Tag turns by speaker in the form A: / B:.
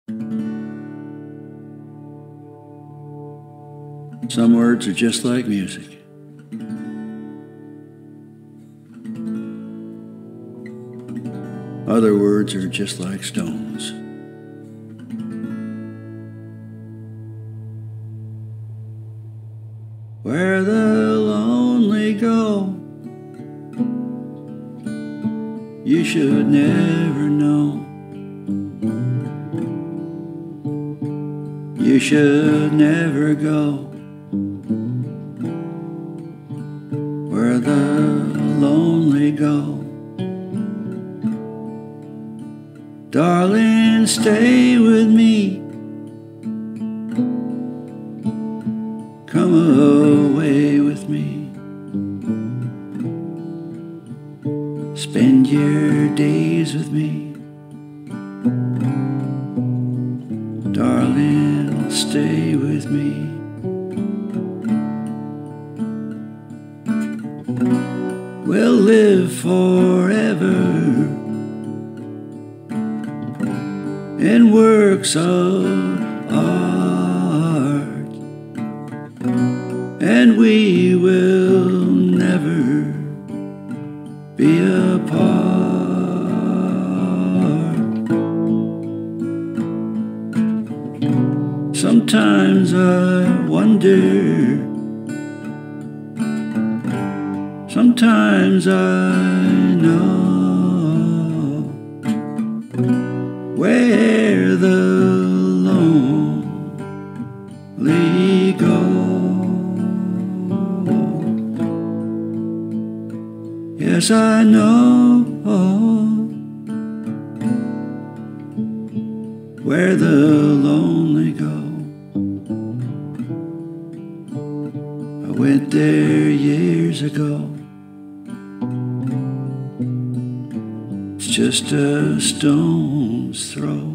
A: Some words are just like music. Other words are just like stones. Where the lonely go, you should never know. You should never go where the lonely go. Darling, stay with me. Come away with me. Spend your days with me. Darling, stay with me. We'll live forever in works of art, and we will never be apart. Sometimes I wonder, sometimes I know where the lonely go. Yes, I know where the lonely go. I went there years ago. It's just a stone's throw.